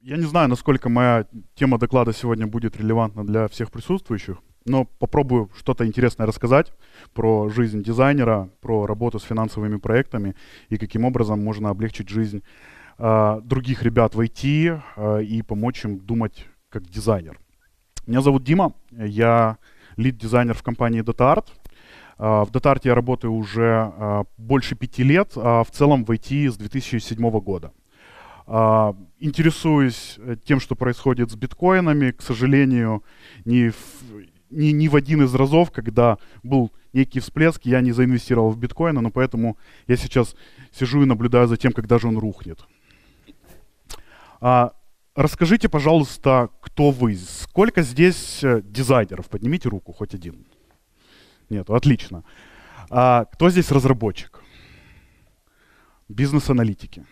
Я не знаю, насколько моя тема доклада сегодня будет релевантна для всех присутствующих, но попробую что-то интересное рассказать про жизнь дизайнера, про работу с финансовыми проектами и каким образом можно облегчить жизнь других ребят в IT и помочь им думать как дизайнер. Меня зовут Дима, я лид-дизайнер в компании DataArt. В DataArt я работаю уже больше 5 лет, а в целом в IT с 2007 года. Интересуюсь тем, что происходит с биткоинами. К сожалению, ни в один из разов, когда был некий всплеск, я не заинвестировал в биткоины, но поэтому я сейчас сижу и наблюдаю за тем, когда же он рухнет. Расскажите, пожалуйста, кто вы? Сколько здесь дизайнеров? Поднимите руку, хоть один. Нет, отлично. Кто здесь разработчик? Бизнес-аналитики.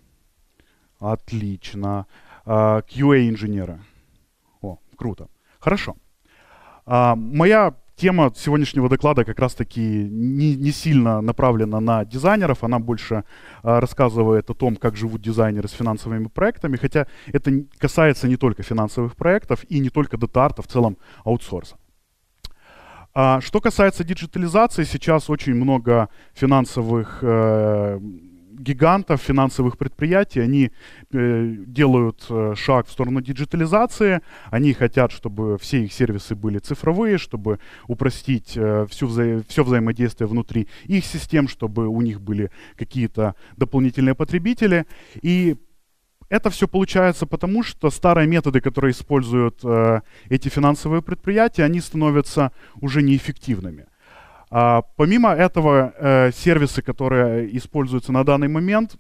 Отлично. QA-инженеры. О, круто. Хорошо. Моя тема сегодняшнего доклада как раз-таки не сильно направлена на дизайнеров. Она больше рассказывает о том, как живут дизайнеры с финансовыми проектами. Хотя это касается не только финансовых проектов и не только DataArt, а в целом аутсорса. Что касается диджитализации, сейчас очень много финансовых гигантов, финансовых предприятий, они делают шаг в сторону диджитализации, они хотят, чтобы все их сервисы были цифровые, чтобы упростить все взаимодействие внутри их систем, чтобы у них были какие-то дополнительные потребители. И это все получается потому, что старые методы, которые используют эти финансовые предприятия, они становятся уже неэффективными. Помимо этого, сервисы, которые используются на данный момент,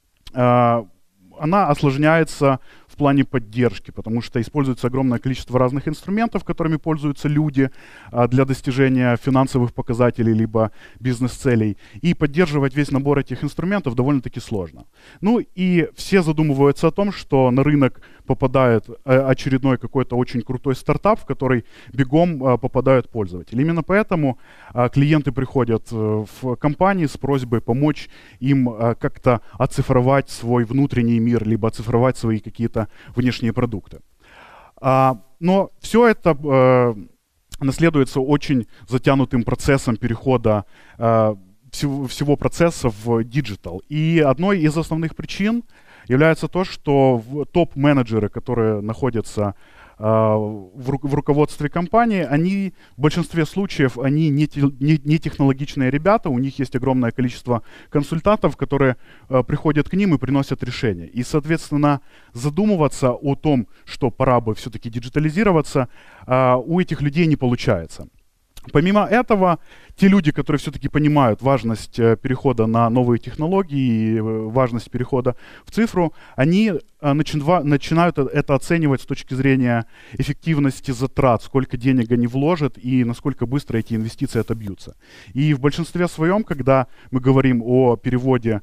она осложняется в плане поддержки, потому что используется огромное количество разных инструментов, которыми пользуются люди для достижения финансовых показателей либо бизнес-целей. И поддерживать весь набор этих инструментов довольно-таки сложно. Ну и все задумываются о том, что на рынок попадает очередной какой-то очень крутой стартап, в который бегом попадают пользователи. Именно поэтому клиенты приходят в компании с просьбой помочь им как-то оцифровать свой внутренний мир, либо оцифровать свои какие-то внешние продукты. Но все это наследуется очень затянутым процессом перехода всего процесса в диджитал. И одной из основных причин является то, что топ-менеджеры, которые находятся в руководстве компании, они в большинстве случаев они не технологичные ребята, у них есть огромное количество консультантов, которые приходят к ним и приносят решения. И, соответственно, задумываться о том, что пора бы все-таки диджитализироваться, у этих людей не получается. Помимо этого, те люди, которые все-таки понимают важность перехода на новые технологии и важность перехода в цифру, они начинают это оценивать с точки зрения эффективности затрат, сколько денег они вложат и насколько быстро эти инвестиции отобьются. И в большинстве своем, когда мы говорим о переводе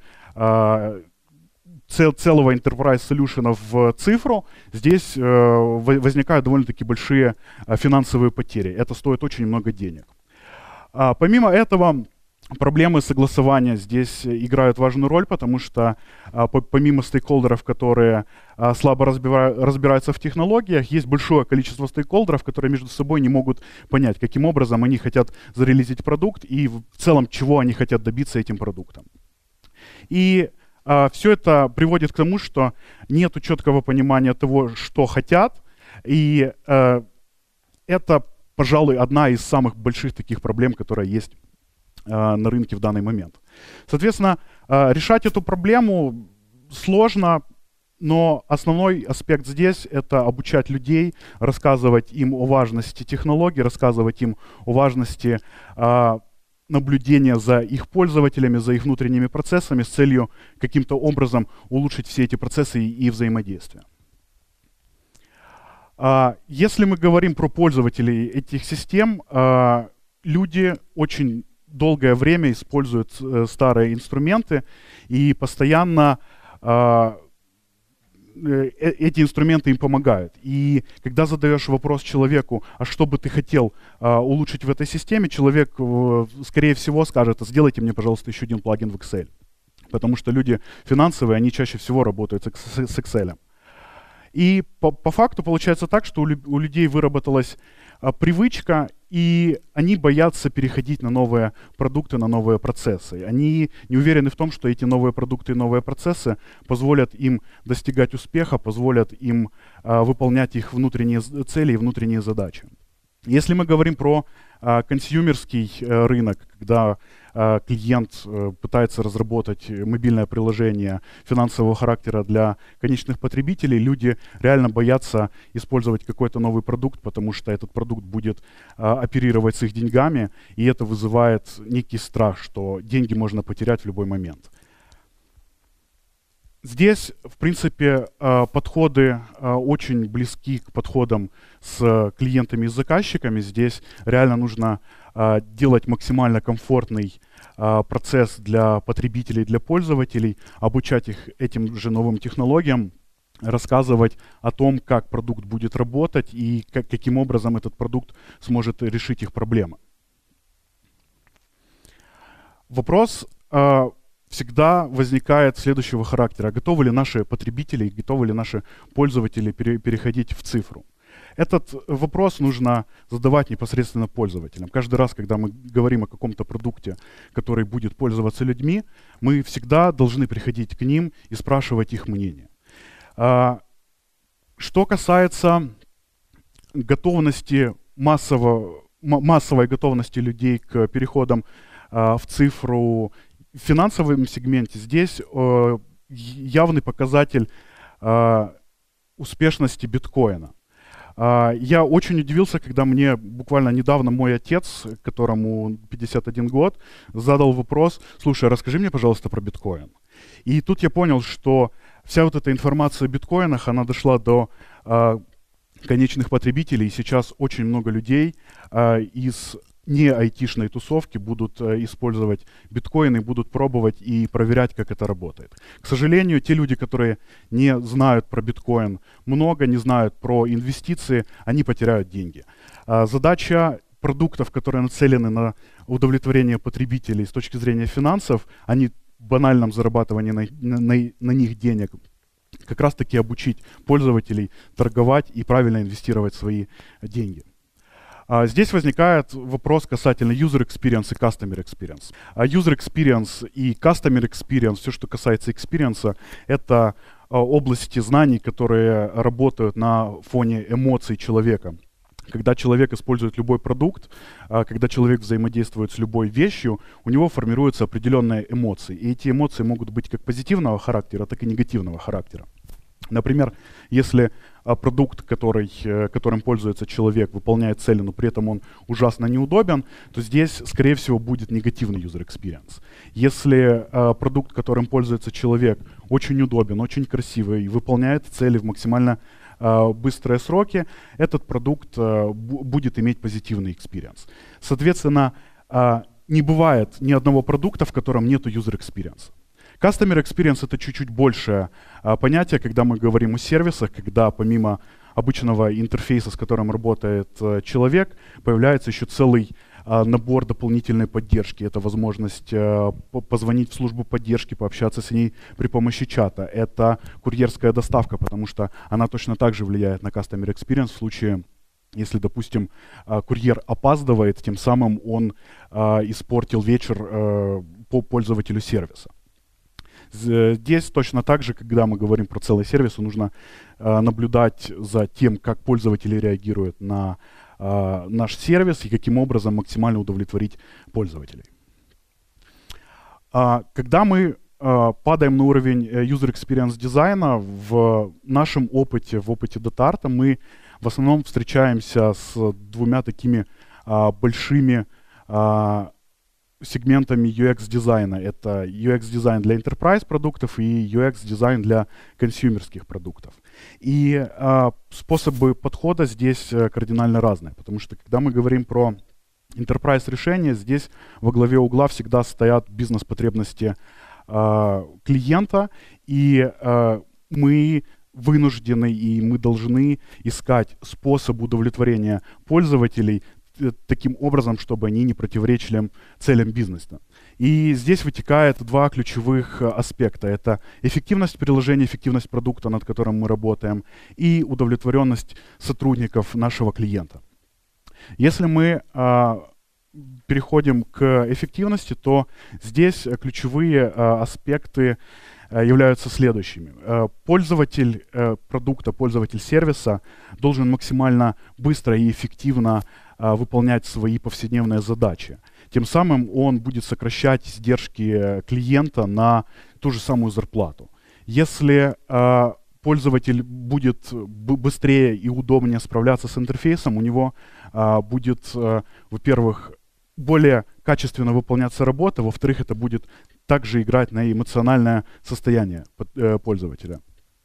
целого enterprise solution в цифру, здесь возникают довольно-таки большие финансовые потери. Это стоит очень много денег. Помимо этого, проблемы согласования здесь играют важную роль, потому что помимо стейкхолдеров, которые слабо разбираются в технологиях, есть большое количество стейкхолдеров, которые между собой не могут понять, каким образом они хотят зарелизить продукт и в целом, чего они хотят добиться этим продуктом. И все это приводит к тому, что нет четкого понимания того, что хотят, и это, пожалуй, одна из самых больших таких проблем, которая есть на рынке в данный момент. Соответственно, решать эту проблему сложно, но основной аспект здесь — это обучать людей, рассказывать им о важности технологий, рассказывать им о важности наблюдения за их пользователями, за их внутренними процессами с целью каким-то образом улучшить все эти процессы и взаимодействия. Если мы говорим про пользователей этих систем, люди очень долгое время используют старые инструменты и постоянно эти инструменты им помогают. И когда задаешь вопрос человеку, а что бы ты хотел улучшить в этой системе, человек, скорее всего, скажет: сделайте мне, пожалуйста, еще один плагин в Excel. Потому что люди финансовые, они чаще всего работают с Excel. И по факту получается так, что у людей выработалась привычка, и они боятся переходить на новые продукты, на новые процессы. Они не уверены в том, что эти новые продукты и новые процессы позволят им достигать успеха, позволят им выполнять их внутренние цели и внутренние задачи. Если мы говорим про консюмерский рынок, когда клиент пытается разработать мобильное приложение финансового характера для конечных потребителей, люди реально боятся использовать какой-то новый продукт, потому что этот продукт будет оперировать с их деньгами, и это вызывает некий страх, что деньги можно потерять в любой момент. Здесь, в принципе, подходы очень близки к подходам с клиентами и заказчиками. Здесь реально нужно делать максимально комфортный процесс для потребителей, для пользователей, обучать их этим же новым технологиям, рассказывать о том, как продукт будет работать и каким образом этот продукт сможет решить их проблемы. Вопрос всегда возникает следующего характера. Готовы ли наши потребители, готовы ли наши пользователи переходить в цифру? Этот вопрос нужно задавать непосредственно пользователям. Каждый раз, когда мы говорим о каком-то продукте, который будет пользоваться людьми, мы всегда должны приходить к ним и спрашивать их мнение. Что касается готовности массовой готовности людей к переходам в цифру, в финансовом сегменте здесь явный показатель успешности биткоина. Я очень удивился, когда мне буквально недавно мой отец, которому 51 год, задал вопрос: слушай, расскажи мне, пожалуйста, про биткоин. И тут я понял, что вся вот эта информация о биткоинах, она дошла до конечных потребителей, и сейчас очень много людей из не айтишной тусовки будут использовать биткоины, будут пробовать и проверять, как это работает. К сожалению, те люди, которые не знают про биткоин много, не знают про инвестиции, они потеряют деньги. Задача продуктов, которые нацелены на удовлетворение потребителей с точки зрения финансов, а не банальном зарабатывании на них денег, как раз таки обучить пользователей торговать и правильно инвестировать свои деньги. Здесь возникает вопрос касательно user experience и customer experience. User experience и customer experience, все, что касается experience, это области знаний, которые работают на фоне эмоций человека. Когда человек использует любой продукт, когда человек взаимодействует с любой вещью, у него формируются определенные эмоции. И эти эмоции могут быть как позитивного характера, так и негативного характера. Например, если продукт, которым пользуется человек, выполняет цели, но при этом он ужасно неудобен, то здесь, скорее всего, будет негативный user experience. Если продукт, которым пользуется человек, очень удобен, очень красивый и выполняет цели в максимально быстрые сроки, этот продукт будет иметь позитивный experience. Соответственно, не бывает ни одного продукта, в котором нет user experience. Customer experience — это чуть-чуть большее понятие, когда мы говорим о сервисах, когда помимо обычного интерфейса, с которым работает человек, появляется еще целый набор дополнительной поддержки. Это возможность позвонить в службу поддержки, пообщаться с ней при помощи чата. Это курьерская доставка, потому что она точно так же влияет на customer experience в случае, если, допустим, курьер опаздывает, тем самым он испортил вечер по пользователю сервиса. Здесь точно так же, когда мы говорим про целый сервис, нужно наблюдать за тем, как пользователи реагируют на наш сервис и каким образом максимально удовлетворить пользователей. Когда мы падаем на уровень user experience дизайна, в нашем опыте, в опыте DataArt, мы в основном встречаемся с двумя такими большими сегментами UX-дизайна. Это UX-дизайн для enterprise продуктов и UX-дизайн для консюмерских продуктов. И способы подхода здесь кардинально разные, потому что когда мы говорим про enterprise решения, здесь во главе угла всегда стоят бизнес-потребности клиента, и мы вынуждены и мы должны искать способ удовлетворения пользователей таким образом, чтобы они не противоречили целям бизнеса. И здесь вытекает два ключевых аспекта. Это эффективность приложения, эффективность продукта, над которым мы работаем, и удовлетворенность сотрудников нашего клиента. Если мы переходим к эффективности, то здесь ключевые аспекты являются следующими. Пользователь продукта, пользователь сервиса должен максимально быстро и эффективно выполнять свои повседневные задачи. Тем самым он будет сокращать издержки клиента на ту же самую зарплату. Если пользователь будет быстрее и удобнее справляться с интерфейсом, у него будет, во-первых, более качественно выполняться работа, во-вторых, это будет также играть на эмоциональное состояние пользователя.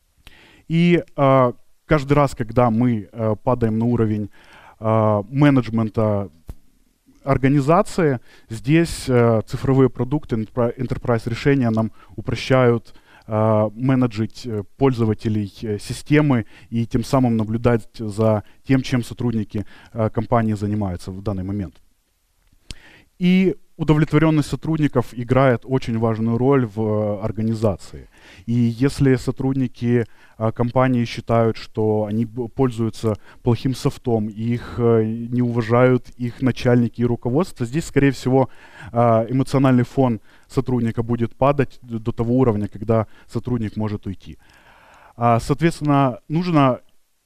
И каждый раз, когда мы падаем на уровень менеджмента организации, здесь цифровые продукты, enterprise решения нам упрощают менеджить пользователей системы и тем самым наблюдать за тем, чем сотрудники компании занимаются в данный момент. И удовлетворенность сотрудников играет очень важную роль в организации. И если сотрудники компании считают, что они пользуются плохим софтом, их не уважают их начальники и руководство, здесь, скорее всего, эмоциональный фон сотрудника будет падать до того уровня, когда сотрудник может уйти. Соответственно, нужно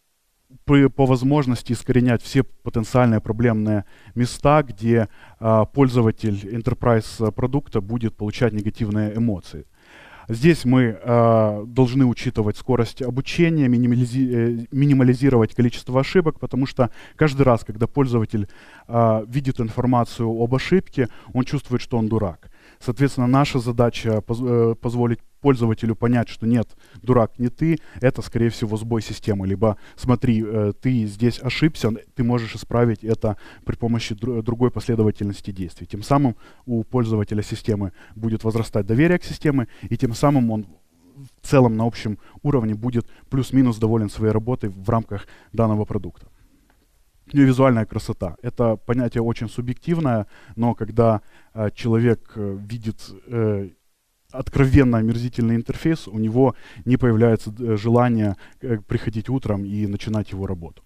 по возможности искоренять все потенциальные проблемные места, где пользователь enterprise продукта будет получать негативные эмоции. Здесь мы должны учитывать скорость обучения, минимализировать количество ошибок, потому что каждый раз, когда пользователь видит информацию об ошибке, он чувствует, что он дурак. Соответственно, наша задача позволить пользователю понять, что нет, дурак не ты, это, скорее всего, сбой системы. Либо смотри, ты здесь ошибся, ты можешь исправить это при помощи другой последовательности действий. Тем самым у пользователя системы будет возрастать доверие к системе, и тем самым он в целом на общем уровне будет плюс-минус доволен своей работой в рамках данного продукта. Ну и визуальная красота. Это понятие очень субъективное, но когда человек видит откровенно омерзительный интерфейс, у него не появляется желание приходить утром и начинать его работу.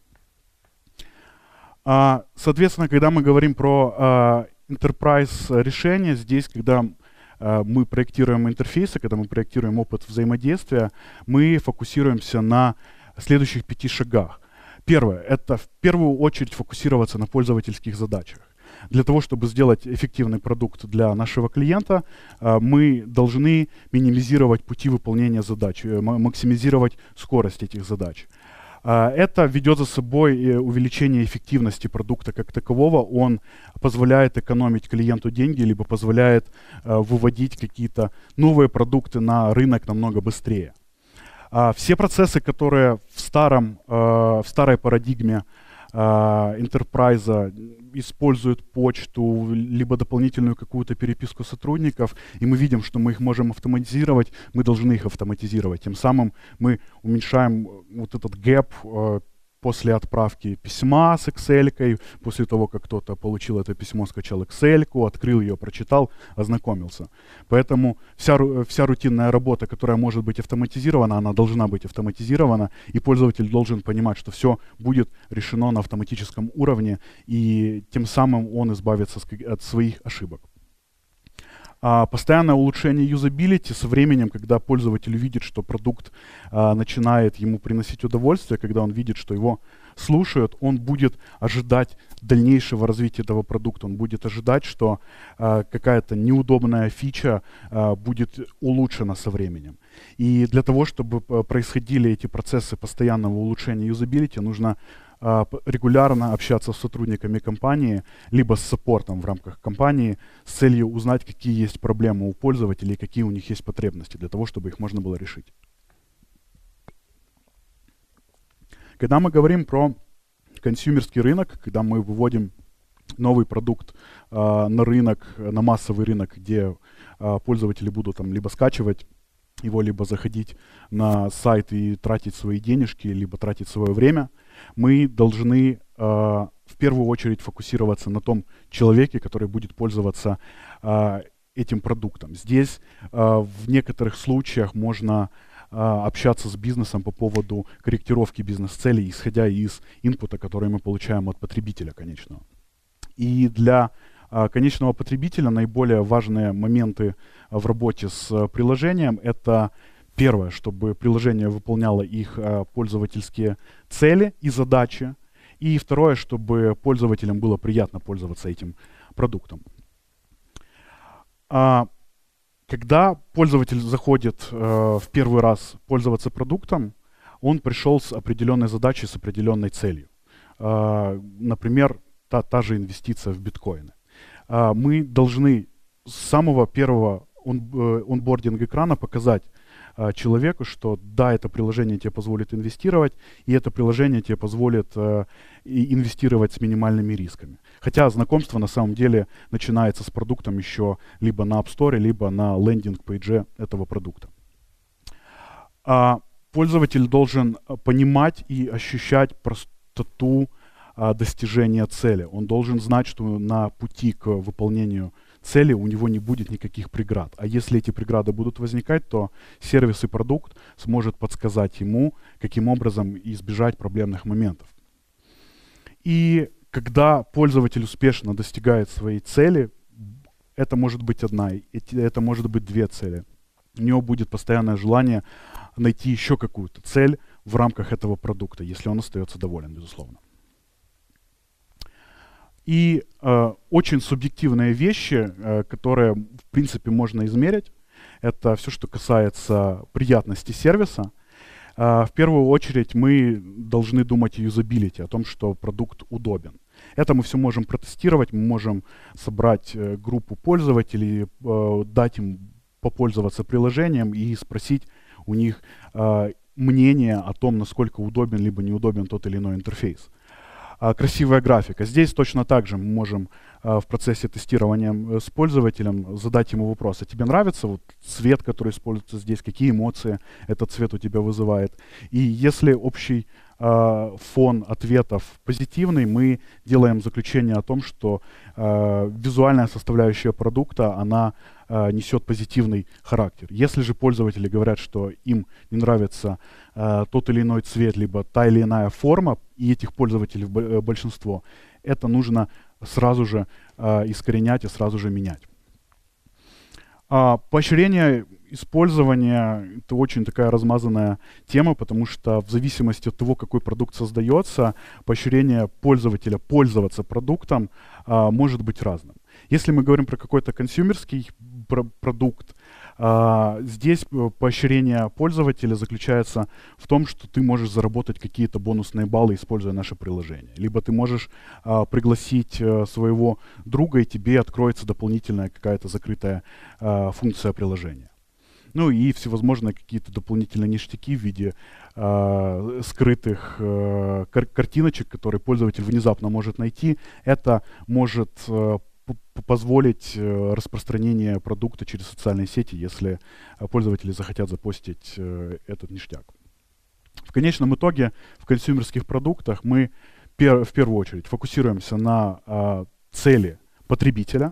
Соответственно, когда мы говорим про enterprise решения, здесь, когда мы проектируем интерфейсы, когда мы проектируем опыт взаимодействия, мы фокусируемся на следующих 5 шагах. Первое — это в первую очередь фокусироваться на пользовательских задачах. Для того, чтобы сделать эффективный продукт для нашего клиента, мы должны минимизировать пути выполнения задач, максимизировать скорость этих задач. Это ведет за собой увеличение эффективности продукта как такового. Он позволяет экономить клиенту деньги, либо позволяет выводить какие-то новые продукты на рынок намного быстрее. Все процессы, которые в старой парадигме enterprise используют почту, либо дополнительную какую-то переписку сотрудников, и мы видим, что мы их можем автоматизировать, мы должны их автоматизировать. Тем самым мы уменьшаем вот этот гэп после отправки письма с Excel-кой, после того, как кто-то получил это письмо, скачал Excel-ку, открыл ее, прочитал, ознакомился. Поэтому вся рутинная работа, которая может быть автоматизирована, она должна быть автоматизирована, и пользователь должен понимать, что все будет решено на автоматическом уровне, и тем самым он избавится от своих ошибок. Постоянное улучшение юзабилити со временем, когда пользователь видит, что продукт начинает ему приносить удовольствие, когда он видит, что его слушают, он будет ожидать дальнейшего развития этого продукта, он будет ожидать, что какая-то неудобная фича будет улучшена со временем. И для того, чтобы происходили эти процессы постоянного улучшения юзабилити, нужно регулярно общаться с сотрудниками компании, либо с саппортом в рамках компании с целью узнать, какие есть проблемы у пользователей, какие у них есть потребности, для того, чтобы их можно было решить. Когда мы говорим про консюмерский рынок, когда мы выводим новый продукт на рынок, на массовый рынок, где пользователи будут там либо скачивать его, либо заходить на сайт и тратить свои денежки, либо тратить свое время, мы должны в первую очередь фокусироваться на том человеке, который будет пользоваться этим продуктом. Здесь в некоторых случаях можно общаться с бизнесом по поводу корректировки бизнес-целей, исходя из инпута, который мы получаем от потребителя конечного. И для конечного потребителя наиболее важные моменты в работе с приложением — это первое, чтобы приложение выполняло их пользовательские цели и задачи, и второе, чтобы пользователям было приятно пользоваться этим продуктом. Когда пользователь заходит в первый раз пользоваться продуктом, он пришел с определенной задачей, с определенной целью. Например, та же инвестиция в биткоины. Мы должны с самого первого онбординг экрана показать человеку, что да, это приложение тебе позволит инвестировать, и это приложение тебе позволит инвестировать с минимальными рисками. Хотя знакомство на самом деле начинается с продуктом еще либо на App Store, либо на лендинг-пейдже этого продукта. Пользователь должен понимать и ощущать простоту достижения цели. Он должен знать, что на пути к выполнению цели у него не будет никаких преград. А если эти преграды будут возникать, то сервис и продукт сможет подсказать ему, каким образом избежать проблемных моментов. И когда пользователь успешно достигает своей цели, это может быть одна, это может быть две цели. У него будет постоянное желание найти еще какую-то цель в рамках этого продукта, если он остается доволен, безусловно. И очень субъективные вещи, которые, в принципе, можно измерить, это все, что касается приятности сервиса. В первую очередь мы должны думать о юзабилити, о том, что продукт удобен. Это мы все можем протестировать, мы можем собрать группу пользователей, дать им попользоваться приложением и спросить у них мнение о том, насколько удобен либо неудобен тот или иной интерфейс. Красивая графика. Здесь точно так же мы можем в процессе тестирования с пользователем задать ему вопрос: а тебе нравится вот цвет, который используется здесь, какие эмоции этот цвет у тебя вызывает? И если общий фон ответов позитивный, мы делаем заключение о том, что визуальная составляющая продукта, она несет позитивный характер. Если же пользователи говорят, что им не нравится тот или иной цвет, либо та или иная форма, и этих пользователей большинство, это нужно сразу же искоренять и сразу же менять. Поощрение использования — это очень такая размазанная тема, потому что в зависимости от того, какой продукт создается, поощрение пользователя пользоваться продуктом может быть разным. Если мы говорим про какой-то консюмерский продукт, здесь поощрение пользователя заключается в том, что ты можешь заработать какие-то бонусные баллы, используя наше приложение. Либо ты можешь пригласить своего друга, и тебе откроется дополнительная какая-то закрытая функция приложения. Ну и всевозможные какие-то дополнительные ништяки в виде скрытых картиночек, которые пользователь внезапно может найти. Это может позволить распространение продукта через социальные сети, если пользователи захотят запостить этот ништяк. В конечном итоге в консюмерских продуктах мы в первую очередь фокусируемся на цели потребителя.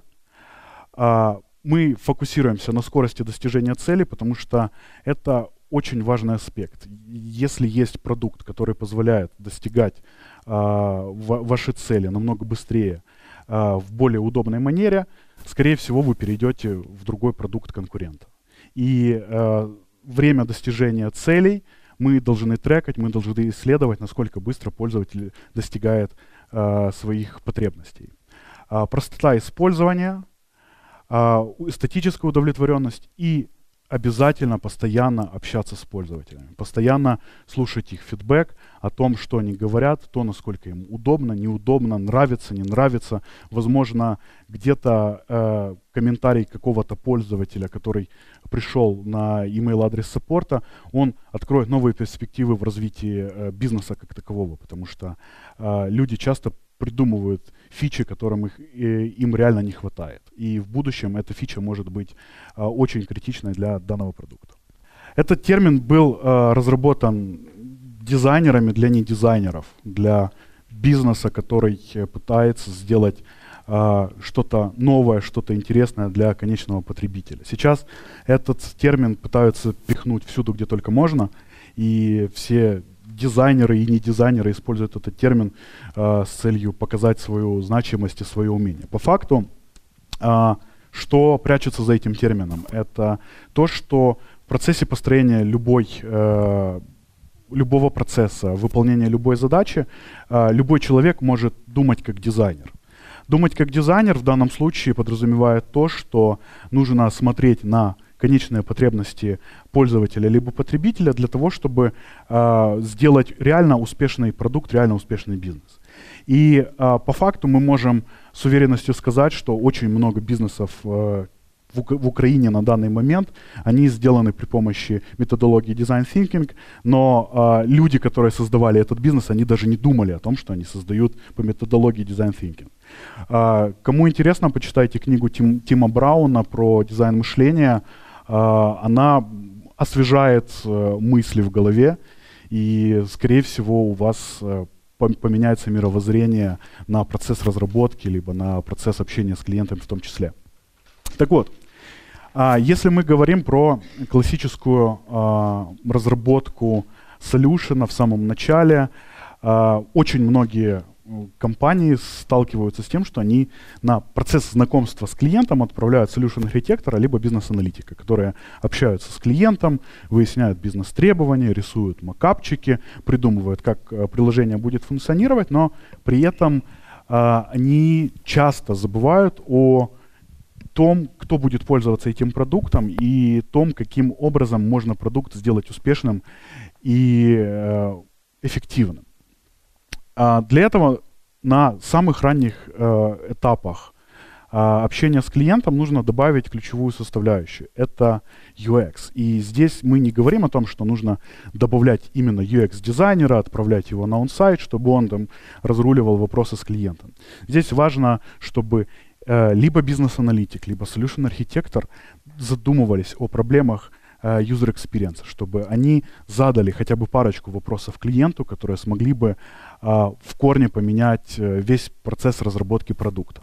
Мы фокусируемся на скорости достижения цели, потому что это очень важный аспект. Если есть продукт, который позволяет достигать ваши цели намного быстрее, в более удобной манере, скорее всего, вы перейдете в другой продукт конкурента. И время достижения целей мы должны трекать, мы должны исследовать, насколько быстро пользователь достигает своих потребностей. Простота использования, эстетическая удовлетворенность и обязательно постоянно общаться с пользователями, постоянно слушать их фидбэк о том, что они говорят, то, насколько им удобно, неудобно, нравится, не нравится. Возможно, где-то комментарий какого-то пользователя, который пришел на email адрес саппорта, он откроет новые перспективы в развитии бизнеса как такового, потому что люди часто придумывают фичи, которым им реально не хватает. И в будущем эта фича может быть очень критичной для данного продукта. Этот термин был разработан дизайнерами для недизайнеров, для бизнеса, который пытается сделать что-то новое, что-то интересное для конечного потребителя. Сейчас этот термин пытаются пихнуть всюду, где только можно, и все дизайнеры и не дизайнеры используют этот термин с целью показать свою значимость и свое умение. По факту, что прячется за этим термином? Это то, что в процессе построения любого процесса, выполнения любой задачи, любой человек может думать как дизайнер. Думать как дизайнер в данном случае подразумевает то, что нужно смотреть на конечные потребности пользователя либо потребителя для того, чтобы сделать реально успешный продукт, реально успешный бизнес. И по факту мы можем с уверенностью сказать, что очень много бизнесов в Украине на данный момент, они сделаны при помощи методологии Design Thinking, но люди, которые создавали этот бизнес, они даже не думали о том, что они создают по методологии Design Thinking. Кому интересно, почитайте книгу Тима Брауна про дизайн мышления. Она освежает мысли в голове, и, скорее всего, у вас поменяется мировоззрение на процесс разработки, либо на процесс общения с клиентами в том числе. Так вот, если мы говорим про классическую разработку солюшена в самом начале, очень многие компании сталкиваются с тем, что они на процесс знакомства с клиентом отправляют solution-архитектора либо бизнес-аналитика, которые общаются с клиентом, выясняют бизнес-требования, рисуют макапчики, придумывают, как приложение будет функционировать, но при этом они часто забывают о том, кто будет пользоваться этим продуктом, и том, каким образом можно продукт сделать успешным и эффективным. Для этого на самых ранних этапах общения с клиентом нужно добавить ключевую составляющую. Это UX. И здесь мы не говорим о том, что нужно добавлять именно UX-дизайнера, отправлять его на онсайт, чтобы он там разруливал вопросы с клиентом. Здесь важно, чтобы либо бизнес-аналитик, либо solution-архитектор задумывались о проблемах user experience, чтобы они задали хотя бы парочку вопросов клиенту, которые смогли бы в корне поменять весь процесс разработки продукта.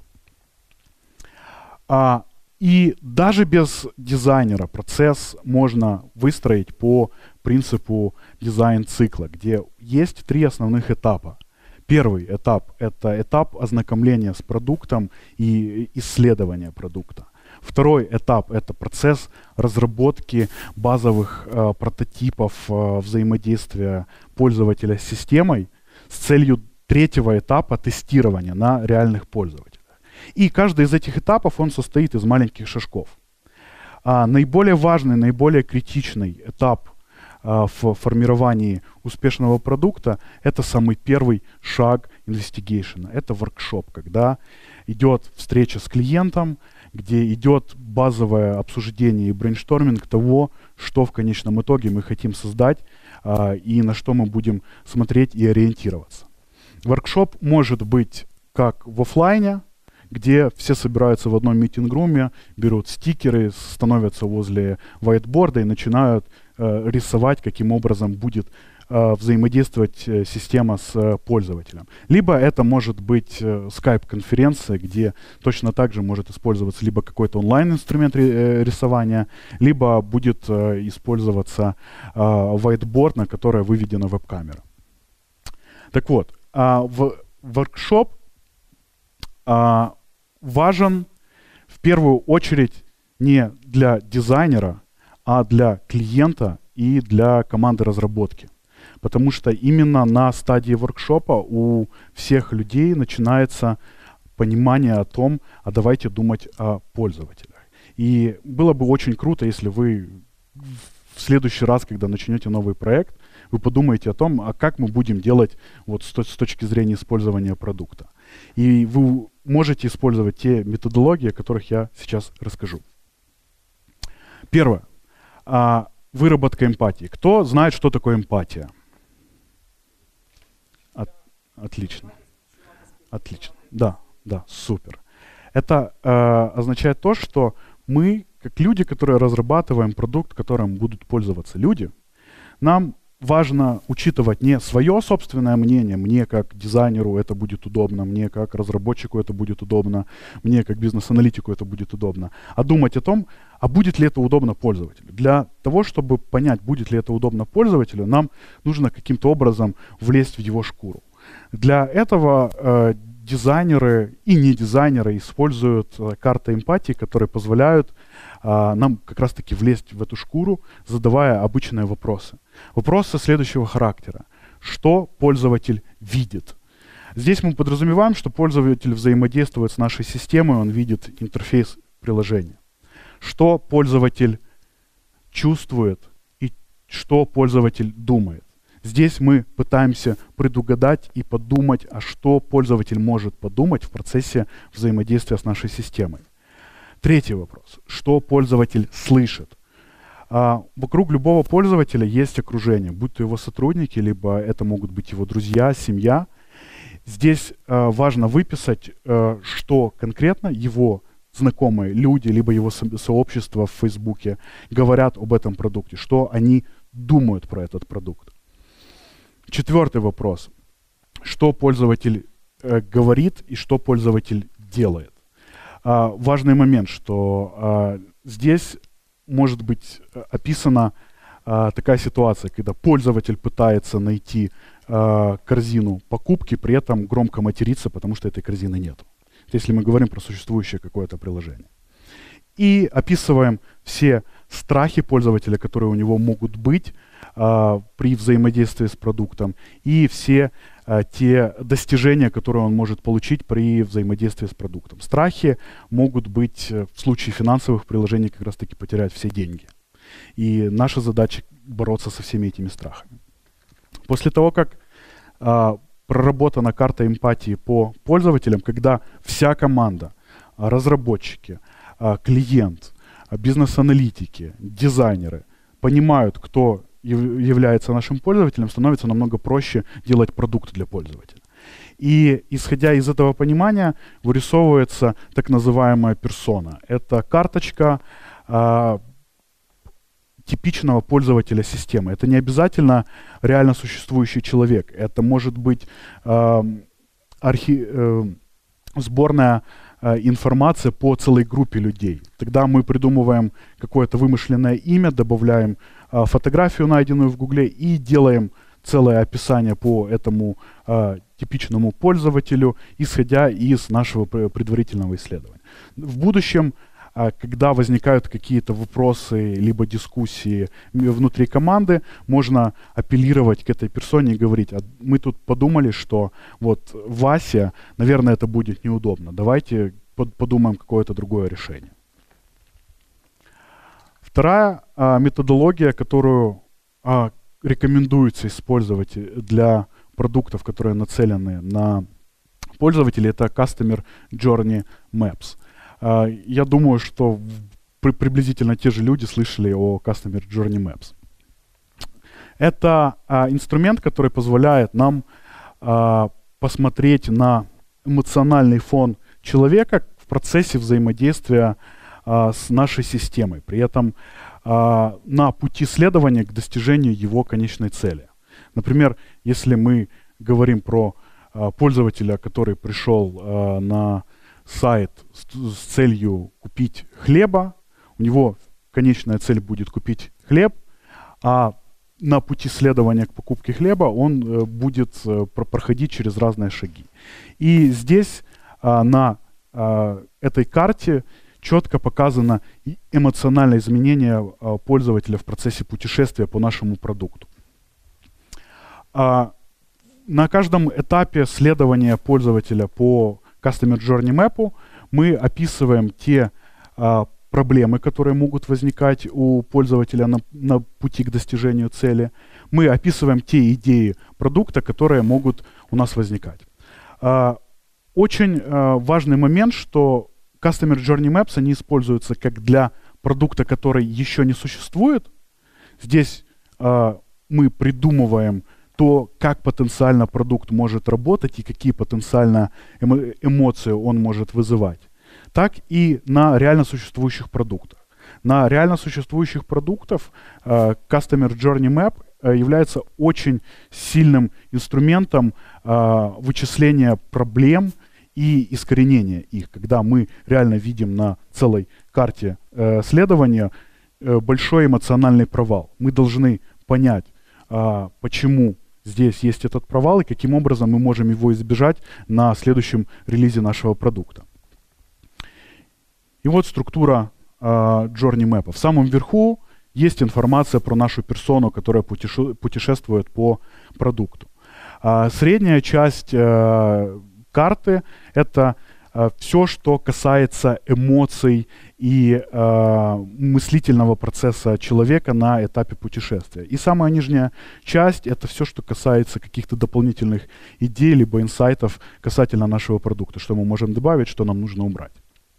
И даже без дизайнера процесс можно выстроить по принципу дизайн-цикла, где есть 3 основных этапа. Первый этап — это этап ознакомления с продуктом и исследования продукта. Второй этап — это процесс разработки базовых прототипов взаимодействия пользователя с системой с целью третьего этапа тестирования на реальных пользователях. И каждый из этих этапов он состоит из маленьких шажков. Наиболее важный, наиболее критичный этап в формировании успешного продукта — это самый первый шаг инвестигейшена. Это воркшоп, когда идет встреча с клиентом, где идет базовое обсуждение и брейншторминг того, что в конечном итоге мы хотим создать и на что мы будем смотреть и ориентироваться. Воркшоп может быть как в офлайне, где все собираются в одном митинг-руме, берут стикеры, становятся возле whiteboard и начинают рисовать, каким образом будет взаимодействовать система с пользователем. Либо это может быть скайп-конференция, где точно так же может использоваться либо какой-то онлайн-инструмент рисования, либо будет использоваться whiteboard, на которое выведена веб-камера. Так вот, в воркшоп важен в первую очередь не для дизайнера, а для клиента и для команды разработки. Потому что именно на стадии воркшопа у всех людей начинается понимание о том, а давайте думать о пользователях. И было бы очень круто, если вы в следующий раз, когда начнете новый проект, вы подумаете о том, а как мы будем делать вот с точки зрения использования продукта. И вы можете использовать те методологии, о которых я сейчас расскажу. Первое. Выработка эмпатии. Кто знает, что такое эмпатия? Отлично. Отлично. Да, супер. Это означает то, что мы, как люди, которые разрабатываем продукт, которым будут пользоваться люди, нам важно учитывать не свое собственное мнение, мне как дизайнеру это будет удобно, мне как разработчику это будет удобно, мне как бизнес-аналитику это будет удобно, а думать о том, а будет ли это удобно пользователю. Для того, чтобы понять, будет ли это удобно пользователю, нам нужно каким-то образом влезть в его шкуру. Для этого дизайнеры и не дизайнеры используют карты эмпатии, которые позволяют нам как раз-таки влезть в эту шкуру, задавая обычные вопросы. Вопросы следующего характера. Что пользователь видит? Здесь мы подразумеваем, что пользователь взаимодействует с нашей системой, он видит интерфейс приложения. Что пользователь чувствует и что пользователь думает? Здесь мы пытаемся предугадать и подумать, а что пользователь может подумать в процессе взаимодействия с нашей системой. Третий вопрос. Что пользователь слышит? Вокруг любого пользователя есть окружение, будь то его сотрудники, либо это могут быть его друзья, семья. Здесь важно выписать, что конкретно его знакомые люди, либо его сообщество в Фейсбуке говорят об этом продукте, что они думают про этот продукт. Четвертый вопрос. Что пользователь говорит и что пользователь делает? Важный момент, что здесь может быть описана такая ситуация, когда пользователь пытается найти корзину покупки, при этом громко матерится, потому что этой корзины нет. Если мы говорим про существующее какое-то приложение. И описываем все страхи пользователя, которые у него могут быть при взаимодействии с продуктом, и все те достижения, которые он может получить при взаимодействии с продуктом. Страхи могут быть в случае финансовых приложений как раз-таки потерять все деньги. И наша задача бороться со всеми этими страхами. После того, как проработана карта эмпатии по пользователям, когда вся команда, разработчики, клиент, бизнес-аналитики, дизайнеры понимают, кто является нашим пользователем, становится намного проще делать продукт для пользователя. И исходя из этого понимания вырисовывается так называемая персона. Это карточка типичного пользователя системы. Это не обязательно реально существующий человек. Это может быть сборная информация по целой группе людей. Тогда мы придумываем какое-то вымышленное имя, добавляем фотографию, найденную в Гугле, и делаем целое описание по этому типичному пользователю, исходя из нашего предварительного исследования. В будущем, когда возникают какие-то вопросы либо дискуссии внутри команды, можно апеллировать к этой персоне и говорить: мы тут подумали, что вот Вася, наверное, это будет неудобно. Давайте подумаем какое-то другое решение. Вторая методология, которую рекомендуется использовать для продуктов, которые нацелены на пользователей, это Customer Journey Maps. Я думаю, что приблизительно те же люди слышали о Customer Journey Maps. Это инструмент, который позволяет нам посмотреть на эмоциональный фон человека в процессе взаимодействия с нашей системой, при этом на пути следования к достижению его конечной цели. Например, если мы говорим про пользователя, который пришел на сайт с целью купить хлеба, у него конечная цель будет купить хлеб, а на пути следования к покупке хлеба он будет проходить через разные шаги. И здесь на этой карте четко показано эмоциональное изменение пользователя в процессе путешествия по нашему продукту. На каждом этапе следования пользователя по Customer Journey Map мы описываем те проблемы, которые могут возникать у пользователя на пути к достижению цели. Мы описываем те идеи продукта, которые могут у нас возникать. Очень важный момент, что Customer Journey Maps, они используются как для продукта, который еще не существует. Здесь мы придумываем то, как потенциально продукт может работать и какие потенциально эмоции он может вызывать, так и на реально существующих продуктах. На реально существующих продуктах Customer Journey Map является очень сильным инструментом вычисления проблем и искоренения их, когда мы реально видим на целой карте следования большой эмоциональный провал. Мы должны понять, почему здесь есть этот провал и каким образом мы можем его избежать на следующем релизе нашего продукта. И вот структура Journey Map. В самом верху есть информация про нашу персону, которая путешествует по продукту. Средняя часть карты — это все, что касается эмоций и мыслительного процесса человека на этапе путешествия. И самая нижняя часть — это все, что касается каких-то дополнительных идей либо инсайтов касательно нашего продукта, что мы можем добавить, что нам нужно убрать.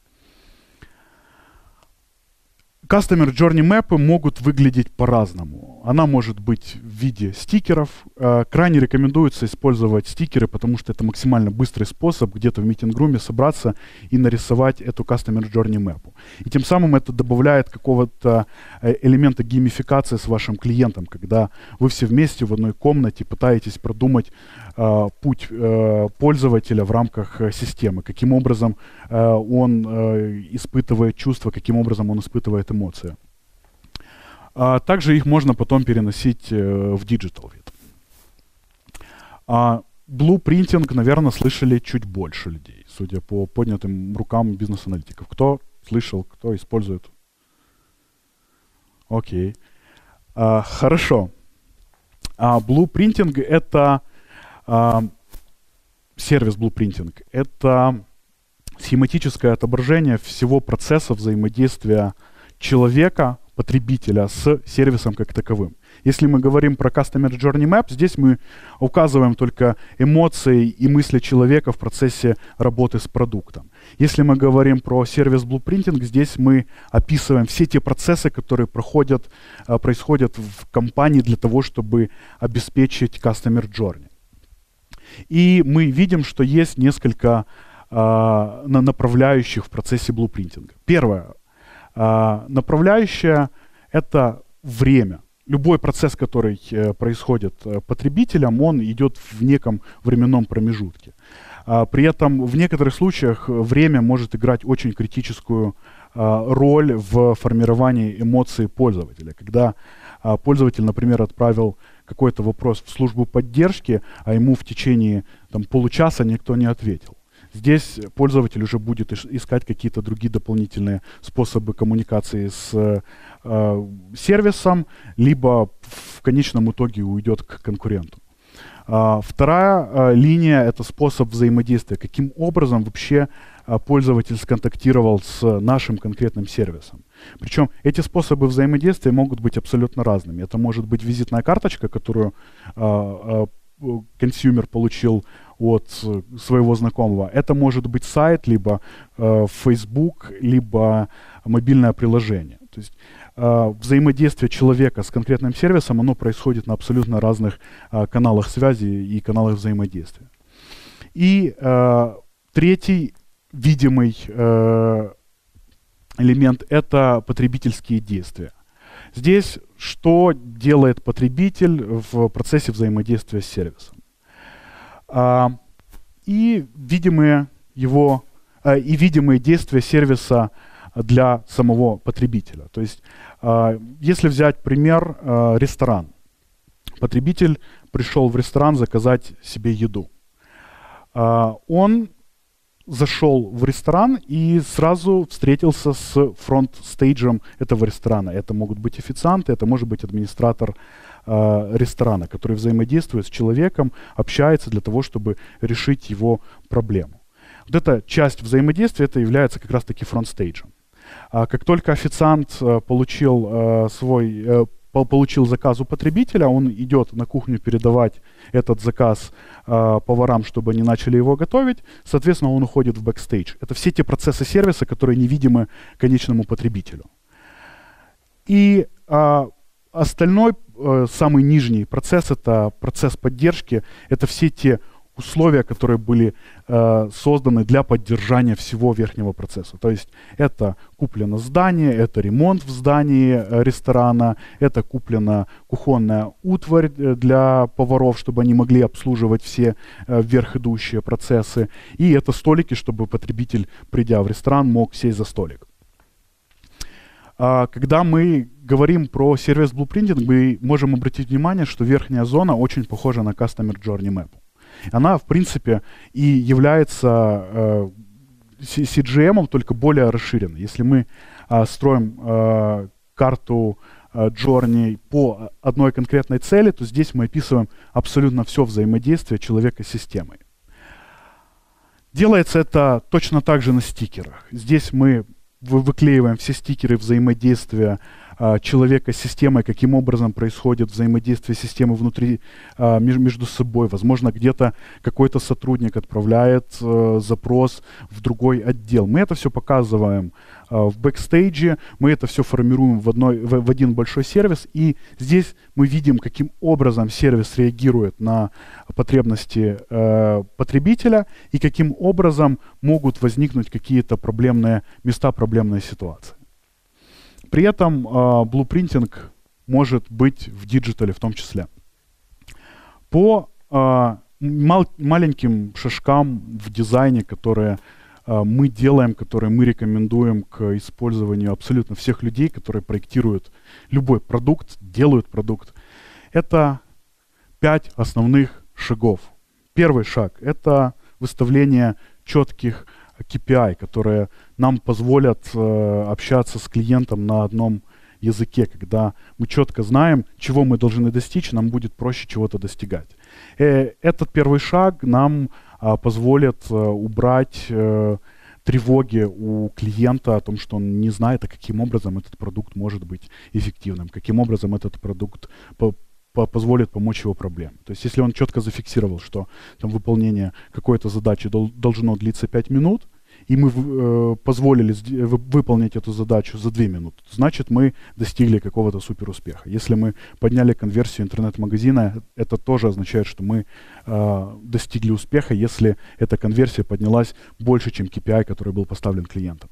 Customer Journey Map могут выглядеть по-разному. Она может быть в виде стикеров. Крайне рекомендуется использовать стикеры, потому что это максимально быстрый способ где-то в митинг-руме собраться и нарисовать эту Customer Journey Map. И тем самым это добавляет какого-то элемента геймификации с вашим клиентом, когда вы все вместе в одной комнате пытаетесь продумать путь пользователя в рамках системы, каким образом он испытывает чувства, каким образом он испытывает эмоции. Также их можно потом переносить в digital вид. Blueprinting, наверное, слышали чуть больше людей, судя по поднятым рукам бизнес-аналитиков. Кто слышал, кто использует? Окей. Хорошо. Blueprinting — это сервис Blueprinting. Это схематическое отображение всего процесса взаимодействия человека, потребителя, с сервисом как таковым. Если мы говорим про Customer Journey Map, здесь мы указываем только эмоции и мысли человека в процессе работы с продуктом. Если мы говорим про сервис Blueprinting, здесь мы описываем все те процессы, которые происходят в компании для того, чтобы обеспечить Customer Journey. И мы видим, что есть несколько направляющих в процессе Blueprinting. Первое. Направляющая — это время. Любой процесс, который происходит потребителям, он идет в неком временном промежутке. При этом в некоторых случаях время может играть очень критическую роль в формировании эмоций пользователя. Когда пользователь, например, отправил какой-то вопрос в службу поддержки, а ему в течение получаса никто не ответил. Здесь пользователь уже будет искать какие-то другие дополнительные способы коммуникации с сервисом, либо в конечном итоге уйдет к конкуренту. Вторая линия — это способ взаимодействия. Каким образом вообще пользователь сконтактировал с нашим конкретным сервисом. Причем эти способы взаимодействия могут быть абсолютно разными. Это может быть визитная карточка, которую консюмер получил от своего знакомого. Это может быть сайт, либо Facebook, либо мобильное приложение. То есть взаимодействие человека с конкретным сервисом, оно происходит на абсолютно разных каналах связи и каналах взаимодействия. И третий видимый элемент — это потребительские действия. Здесь что делает потребитель в процессе взаимодействия с сервисом? И видимые действия сервиса для самого потребителя. То есть, если взять пример ресторан. Потребитель пришел в ресторан заказать себе еду. Он зашел в ресторан и сразу встретился с фронт-стейджем этого ресторана. Это могут быть официанты, это может быть администратор ресторана, который взаимодействует с человеком, общается для того, чтобы решить его проблему. Вот эта часть взаимодействия, это является как раз-таки фронт-стейджем. Как только официант получил заказ у потребителя, он идет на кухню передавать этот заказ поварам, чтобы они начали его готовить. Соответственно, он уходит в бэкстейдж. Это все те процессы сервиса, которые невидимы конечному потребителю. И остальной, самый нижний процесс — это процесс поддержки. Это все те условия, которые были созданы для поддержания всего верхнего процесса. То есть это куплено здание, это ремонт в здании ресторана, это куплена кухонная утварь для поваров, чтобы они могли обслуживать все вверх идущие процессы, и это столики, чтобы потребитель, придя в ресторан, мог сесть за столик. Когда мы говорим про сервис Blueprinting, мы можем обратить внимание, что верхняя зона очень похожа на Customer Journey Map. Она, в принципе, и является CGM, только более расширенной. Если мы строим карту Journey по одной конкретной цели, то здесь мы описываем абсолютно все взаимодействие человека с системой. Делается это точно так же на стикерах. Здесь мы выклеиваем все стикеры взаимодействия человека с системой, каким образом происходит взаимодействие системы внутри, между собой. Возможно, где-то какой-то сотрудник отправляет запрос в другой отдел. Мы это все показываем в бэкстейдже, мы это все формируем в один большой сервис, и здесь мы видим, каким образом сервис реагирует на потребности потребителя и каким образом могут возникнуть какие-то проблемные места, проблемные ситуации. При этом Blueprinting может быть в диджитале в том числе. По маленьким шажкам в дизайне, которые мы делаем, которые мы рекомендуем к использованию абсолютно всех людей, которые проектируют любой продукт, делают продукт, это 5 основных шагов. Первый шаг — это выставление четких KPI, которые нам позволят общаться с клиентом на одном языке. Когда мы четко знаем, чего мы должны достичь, нам будет проще чего-то достигать. Этот первый шаг нам позволит убрать тревоги у клиента о том, что он не знает, а каким образом этот продукт может быть эффективным, каким образом этот продукт позволит помочь его проблеме. То есть если он четко зафиксировал, что там выполнение какой-то задачи должно длиться 5 минут, и мы позволили выполнить эту задачу за 2 минуты, значит, мы достигли какого-то суперуспеха. Если мы подняли конверсию интернет-магазина, это тоже означает, что мы достигли успеха, если эта конверсия поднялась больше, чем KPI, который был поставлен клиентом.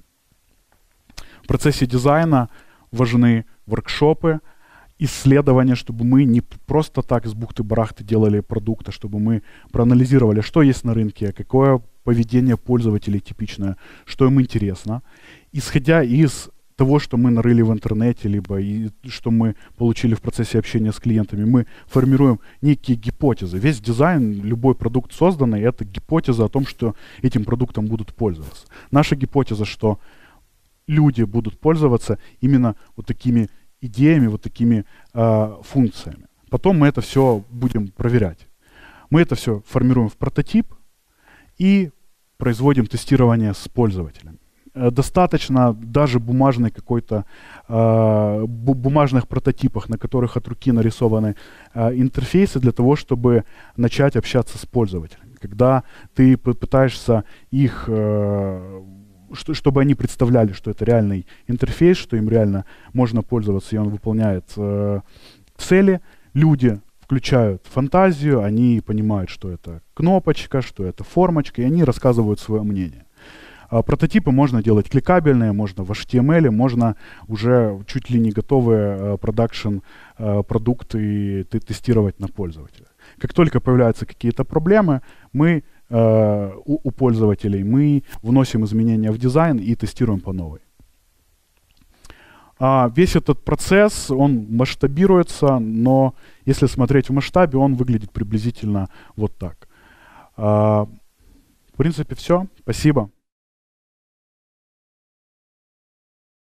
В процессе дизайна важны воркшопы, исследования, чтобы мы не просто так с бухты-барахты делали продукт, а чтобы мы проанализировали, что есть на рынке, какое поведение пользователей типичное, что им интересно. Исходя из того, что мы нарыли в интернете, либо что мы получили в процессе общения с клиентами, мы формируем некие гипотезы. Весь дизайн, любой продукт созданный, это гипотеза о том, что этим продуктом будут пользоваться. Наша гипотеза, что люди будут пользоваться именно вот такими идеями, вот такими функциями. Потом мы это все будем проверять. Мы это все формируем в прототип и производим тестирование с пользователями. Достаточно даже бумажных прототипах, на которых от руки нарисованы интерфейсы, для того, чтобы начать общаться с пользователями. Когда ты пытаешься их, чтобы они представляли, что это реальный интерфейс, что им реально можно пользоваться, и он выполняет цели, люди включают фантазию, они понимают, что это кнопочка, что это формочка, и они рассказывают свое мнение. Прототипы можно делать кликабельные, можно в HTML, можно уже чуть ли не готовые продакшн продукты тестировать на пользователя. Как только появляются какие-то проблемы, мы у пользователей, мы вносим изменения в дизайн и тестируем по новой. Весь этот процесс, он масштабируется, но если смотреть в масштабе, он выглядит приблизительно вот так. В принципе, все. Спасибо.